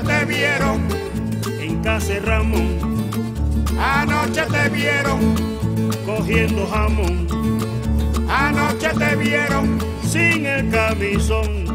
te vieron en casa de Ramón, anoche te vieron, cogiendo jamón, anoche te vieron sin el camisón.